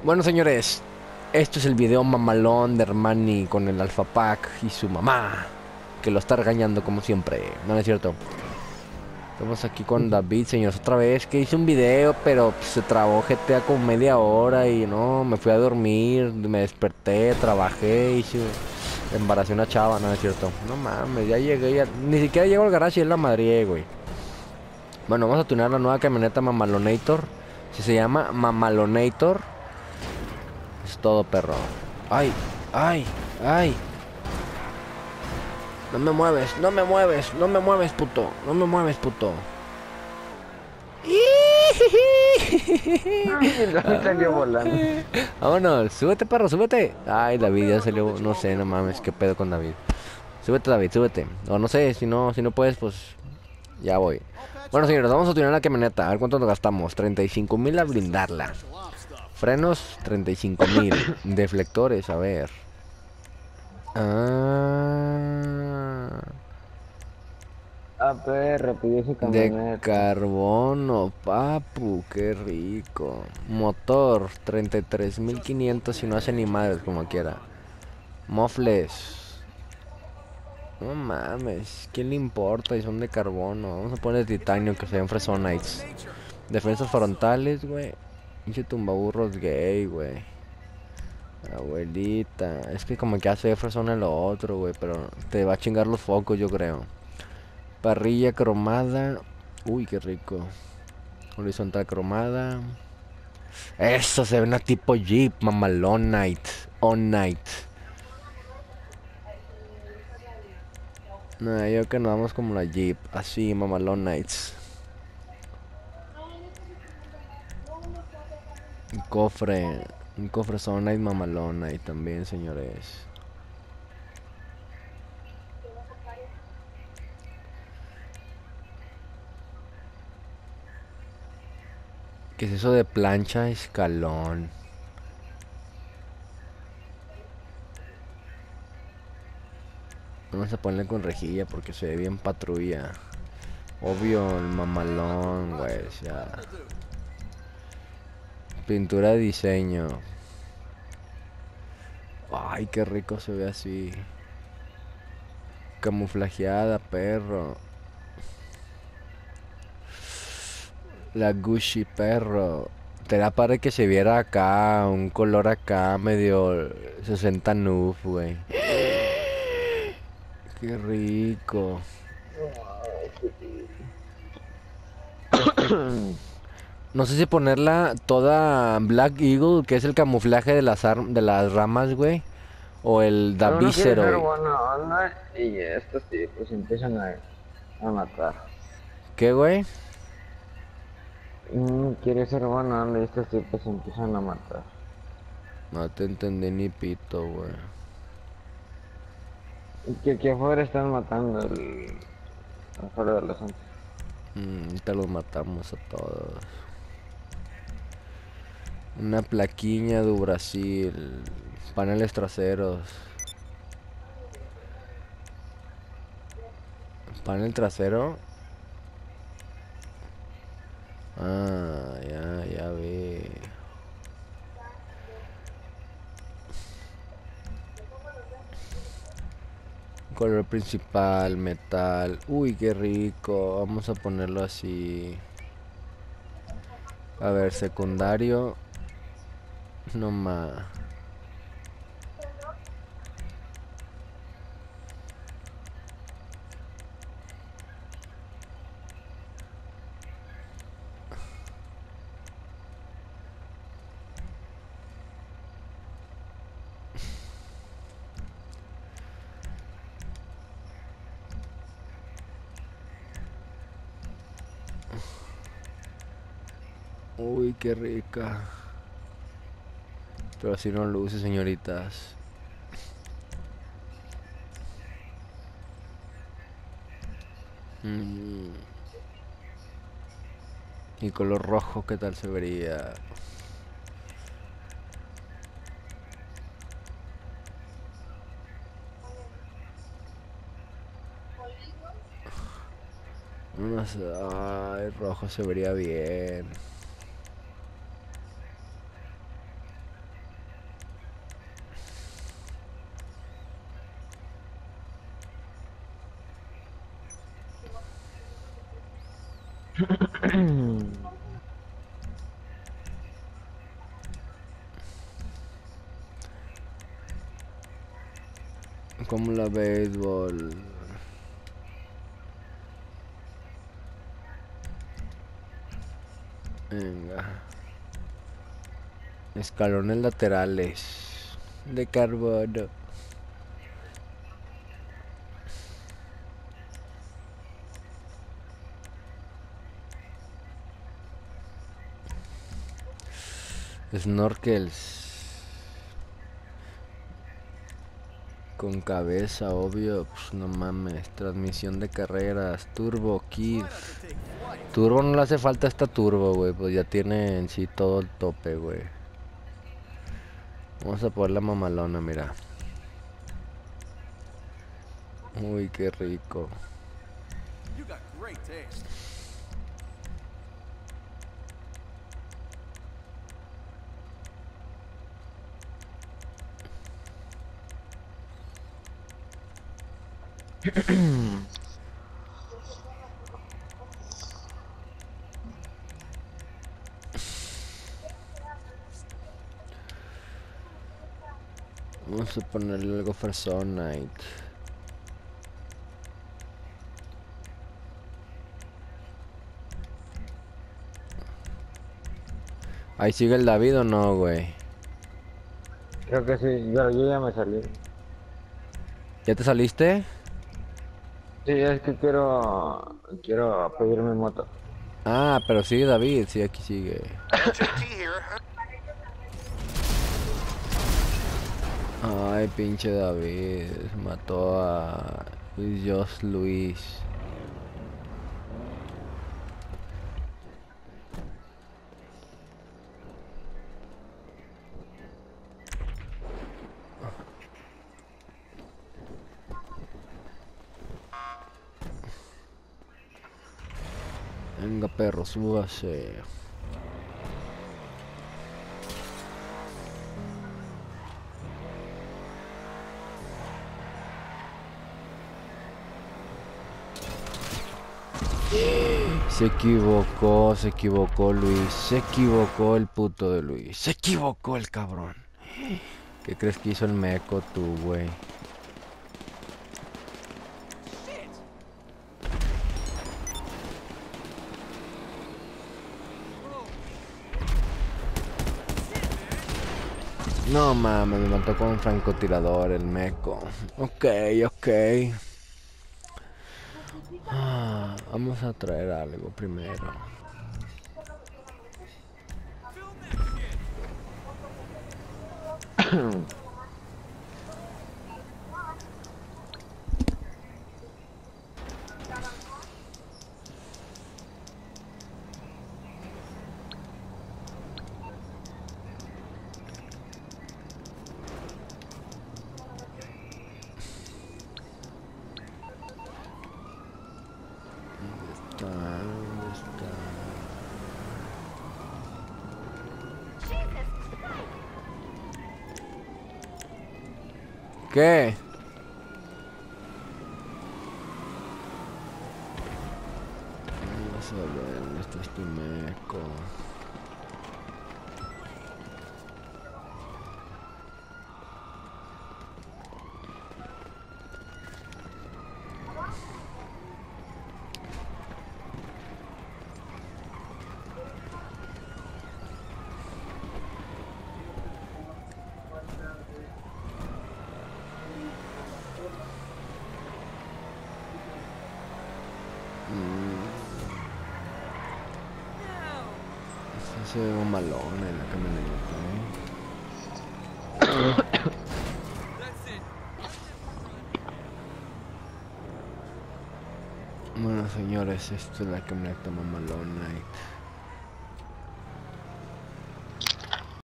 Bueno, señores, esto es el video mamalón de Hermani con el Alpha Pack y su mamá, que lo está regañando como siempre. No, no es cierto. Estamos aquí con David, señores, otra vez, que hice un video, pero pues, se trabó GTA como media hora y no, me fui a dormir, me desperté, trabajé, embaracé una chava, no, no es cierto. No mames, ya llegué, ni siquiera llego al garage y es la madre, güey. Bueno, vamos a tunear la nueva camioneta Mamalonator. Si se llama Mamalonator, es todo, perro. Ay, ay, ay. No me mueves, no me mueves, no me mueves, puto. No me mueves, puto. Ay, David salió volando. Vámonos, súbete, perro, súbete. Ay, David ya salió, no sé, no mames, qué pedo con David. Súbete, David, súbete. O no sé, si no puedes, pues ya voy. Bueno, señores, vamos a tunear la camioneta. A ver cuánto nos gastamos. 35,000 a blindarla. Frenos, 35,000. Deflectores, a ver. Ah, Pidió su de camioneta. carbono, papu, qué rico. Motor, 33,500 si no hace ni madres como quiera. Mofles. No mames, ¿quién le importa? Y son de carbono. Vamos a poner titanio que se ven fresonites. Defensas frontales, güey. Pinche tumbaburros gay, güey. Abuelita. Es que como que hace Jefferson en lo otro, güey. Pero te va a chingar los focos, yo creo. Parrilla cromada. Uy, qué rico. Horizontal cromada. Eso se ve una tipo Jeep, mamalón night. On night. No, yo creo que nos vamos como la Jeep. Así, mamalón nights. Un cofre. Un cofre son night mamalón night también, señores. ¿Qué es eso de plancha escalón? Vamos a ponerle con rejilla porque se ve bien patrulla. Obvio, el mamalón, güey. O sea, pintura de diseño. Ay, qué rico se ve así. Camuflajeada, perro. La Gucci, perro. Te da para que se viera acá, un color acá medio 60 nuf, güey. Qué rico. No sé si ponerla toda Black Eagle, que es el camuflaje de de las ramas, güey. O el Uno quiere ser Davícero. buena onda y estos tipos empiezan a matar. ¿Qué, güey? Uno quiere ser buena onda y estos tipos empiezan a matar. No te entendí ni pito, güey. Y que aquí afuera están matando afuera de los santos. Te los matamos a todos. Una plaquiña de Brasil. Paneles traseros. Panel trasero. Ah, ya, ya vi. Color principal, metal. Uy, qué rico. Vamos a ponerlo así. A ver, secundario. No más. Uy, qué rica. Pero así no luce, señoritas. Mm, y color rojo, ¿qué tal se vería? No sé, ay, rojo se vería bien. Como la béisbol. Venga. Escalones laterales de carbono. Snorkels. Con cabeza, obvio. Pues no mames. Transmisión de carreras. Turbo Kid. Turbo no le hace falta esta turbo, güey. Pues ya tiene en sí todo el tope, güey. Vamos a poner la mamalona, mira. Uy, qué rico. Vamos a ponerle algo Fresón Night. ¿Ahí sigue el David o no, güey? Creo que sí, yo ya me salí. ¿Ya te saliste? Sí, es que quiero pedir mi moto. Ah, pero sigue David, sí, aquí sigue. Ay, pinche David, mató a Luis. Venga, perro, súbase. Se equivocó Luis, se equivocó el puto de Luis, se equivocó el cabrón. ¿Qué crees que hizo el meco tú, güey? No mames, me mató con un francotirador el meco. Ok. Vamos a traer algo primero. ¿Dónde está? ¿Qué? Vamos a ver dónde está este meco. Se ve un malón en la camioneta, Bueno, señores, esto es la camioneta Mamalón Night.